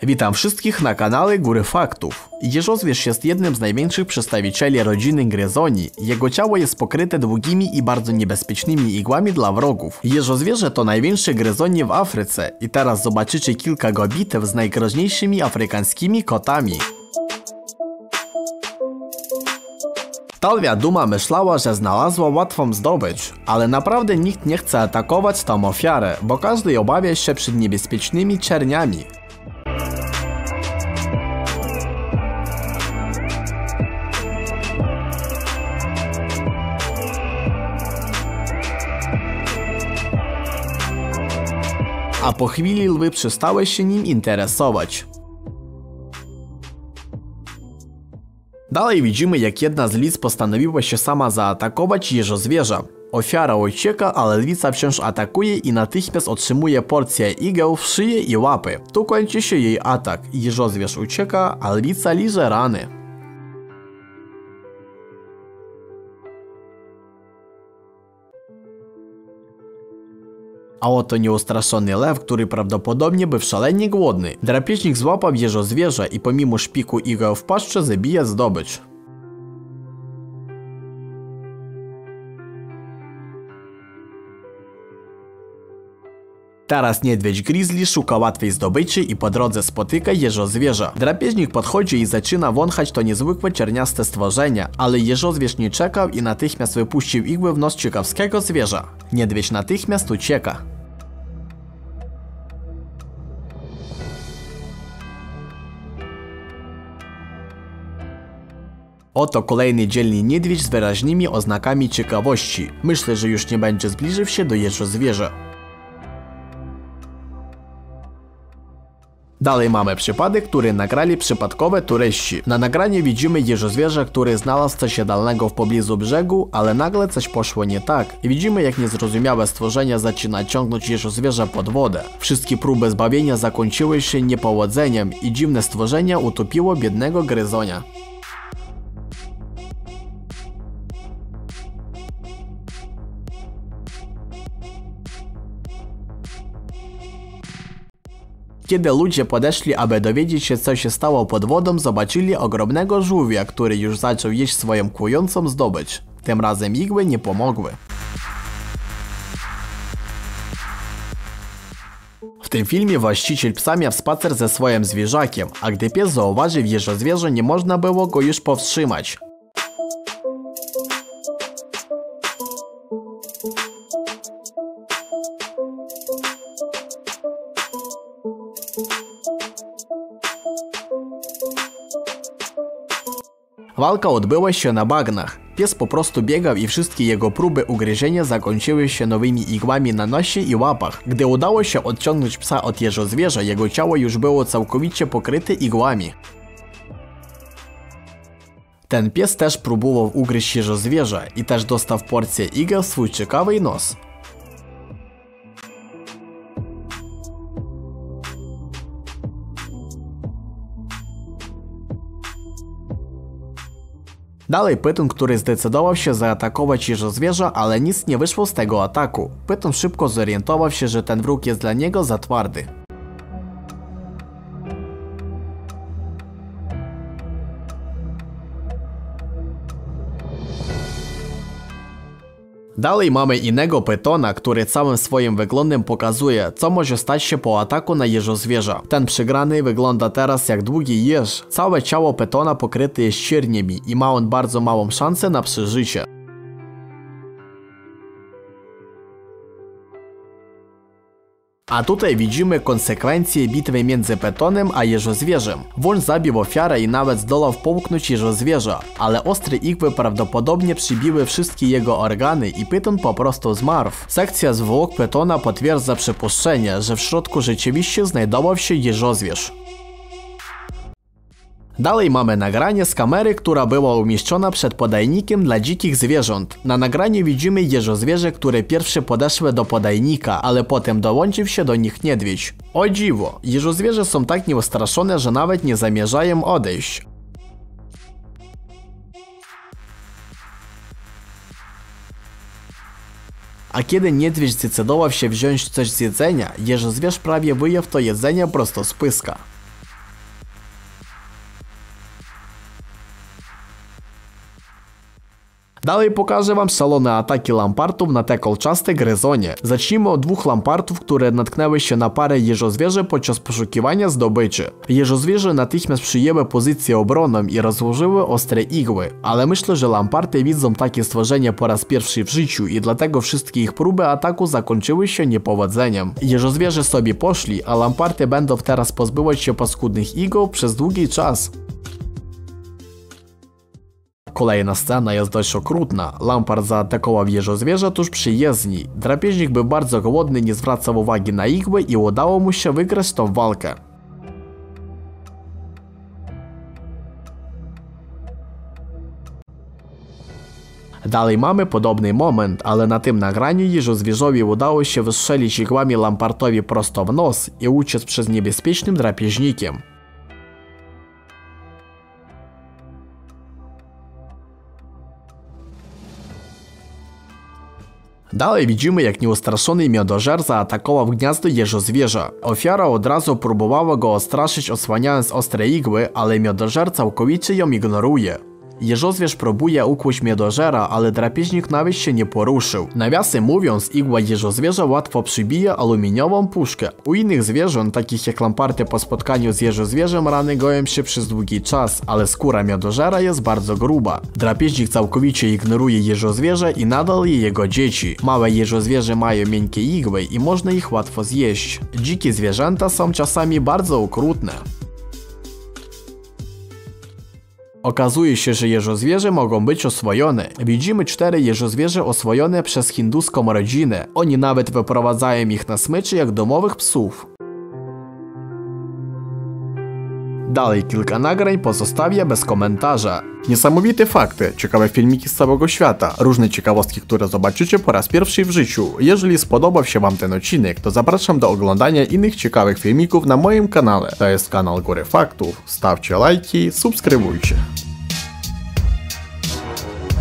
Witam wszystkich na kanale Góry Faktów. Jeżozwierz jest jednym z największych przedstawicieli rodziny gryzoni. Jego ciało jest pokryte długimi i bardzo niebezpiecznymi igłami dla wrogów. Jeżozwierzę to największy gryzonie w Afryce i teraz zobaczycie kilka go bitew z najgroźniejszymi afrykańskimi kotami. Talwia Duma myślała, że znalazła łatwą zdobycz, ale naprawdę nikt nie chce atakować tą ofiarę, bo każdy obawia się przed niebezpiecznymi czerniami. A po chwili lwy przestały się nim interesować. Dalej widzimy, jak jedna z lwic postanowiła się sama zaatakować jeżozwierza. Ofiara ucieka, ale lwica wciąż atakuje i natychmiast otrzymuje porcję igieł w szyję i łapy. Tu kończy się jej atak. Jeżozwierz ucieka, a lwica liże rany. A oto nieustraszony lew, który prawdopodobnie był szalenie głodny. Drapieżnik złapał jeżozwierzę i pomimo szpiku igieł w paszczy zabija zdobycz. Teraz niedźwiedź grizzly szuka łatwej zdobyczy i po drodze spotyka jeżozwierza. Drapieżnik podchodzi i zaczyna wąchać to niezwykłe czerniaste stworzenie, ale jeżozwierz nie czekał i natychmiast wypuścił igły w nos ciekawskiego zwierza. Niedźwiedź natychmiast ucieka. Oto kolejny dzielny niedźwiedź z wyraźnymi oznakami ciekawości. Myślę, że już nie będzie zbliżył się do jeżozwierza. Dalej mamy przypadek, który nagrali przypadkowe turyści. Na nagraniu widzimy jeżozwierza, który znalazł coś jadalnego w pobliżu brzegu, ale nagle coś poszło nie tak. Widzimy, jak niezrozumiałe stworzenie zaczyna ciągnąć jeżozwierza pod wodę. Wszystkie próby zbawienia zakończyły się niepowodzeniem i dziwne stworzenie utopiło biednego gryzonia. Kiedy ludzie podeszli, aby dowiedzieć się, co się stało pod wodą, zobaczyli ogromnego żółwia, który już zaczął jeść swoją kłującą zdobycz. Tym razem igły nie pomogły. W tym filmie właściciel psa miał spacer ze swoim zwierzakiem, a gdy pies zauważył jeżozwierzę, nie można było go już powstrzymać. Walka odbyła się na bagnach. Pies po prostu biegał i wszystkie jego próby ugryzienia zakończyły się nowymi igłami na nosie i łapach. Gdy udało się odciągnąć psa od jeżozwierza, jego ciało już było całkowicie pokryte igłami. Ten pies też próbował ugryźć jeżozwierza i też dostał porcję igieł w swój ciekawy nos. Dalej pyton, który zdecydował się zaatakować jeżozwierza, ale nic nie wyszło z tego ataku. Pyton szybko zorientował się, że ten wróg jest dla niego za twardy. Dalej mamy innego pytona, który całym swoim wyglądem pokazuje, co może stać się po ataku na jeżozwierza. Ten przegrany wygląda teraz jak długi jeż. Całe ciało pytona pokryte jest cierniami i ma on bardzo małą szansę na przeżycie. A tutaj widzimy konsekwencje bitwy między pytonem a jeżozwierzem. Wąż zabił ofiarę i nawet zdołał połknąć jeżozwierza, ale ostre igły prawdopodobnie przybiły wszystkie jego organy i pyton po prostu zmarł. Sekcja zwłok pytona potwierdza przypuszczenie, że w środku rzeczywiście znajdował się jeżozwierz. Dalej mamy nagranie z kamery, która była umieszczona przed podajnikiem dla dzikich zwierząt. Na nagraniu widzimy jeżozwierzę, które pierwsze podeszły do podajnika, ale potem dołączył się do nich niedźwiedź. O dziwo, jeżozwierze są tak nieustraszone, że nawet nie zamierzają odejść. A kiedy niedźwiedź zdecydował się wziąć coś z jedzenia, jeżozwierz prawie wyjął to jedzenie prosto z pyska. Dalej pokażę wam szalone ataki lampartów na te kolczaste gryzonie. Zacznijmy od dwóch lampartów, które natknęły się na parę jeżozwierzy podczas poszukiwania zdobyczy. Jeżozwierzy natychmiast przyjęły pozycję obronną i rozłożyły ostre igły, ale myślę, że lamparty widzą takie stworzenie po raz pierwszy w życiu i dlatego wszystkie ich próby ataku zakończyły się niepowodzeniem. Jeżozwierzy sobie poszli, a lamparty będą teraz pozbywać się paskudnych igieł przez długi czas. Kolejna scena jest dość okrutna. Lampart zaatakował jeżozwierzę tuż przy jezdni. Drapieżnik był bardzo głodny, nie zwracał uwagi na igły i udało mu się wygrać tą walkę. Dalej mamy podobny moment, ale na tym nagraniu jeżozwierzowi udało się wystrzelić igłami lampartowi prosto w nos i uciec przed niebezpiecznym drapieżnikiem. Dalej widzimy, jak nieustraszony miodożer zaatakował gniazdo jeżozwierza. Ofiara od razu próbowała go odstraszyć, osłaniając ostre igły, ale miodożer całkowicie ją ignoruje. Jeżozwierz próbuje ukłuć miodożera, ale drapieżnik nawet się nie poruszył. Nawiasem mówiąc, igła jeżozwierza łatwo przybija aluminiową puszkę. U innych zwierząt, takich jak lamparty, po spotkaniu z jeżozwierzem rany goją się przez długi czas, ale skóra miodożera jest bardzo gruba. Drapieżnik całkowicie ignoruje jeżozwierzę i nadal je jego dzieci. Małe jeżozwierze mają miękkie igły i można ich łatwo zjeść. Dzikie zwierzęta są czasami bardzo okrutne. Okazuje się, że jeżozwierze mogą być oswojone. Widzimy 4 jeżozwierze oswojone przez hinduską rodzinę. Oni nawet wyprowadzają ich na smyczy jak domowych psów. Dalej kilka nagrań pozostawię bez komentarza. Niesamowite fakty, ciekawe filmiki z całego świata, różne ciekawostki, które zobaczycie po raz pierwszy w życiu. Jeżeli spodobał się wam ten odcinek, to zapraszam do oglądania innych ciekawych filmików na moim kanale. To jest kanał Góry Faktów. Stawcie lajki, subskrybujcie.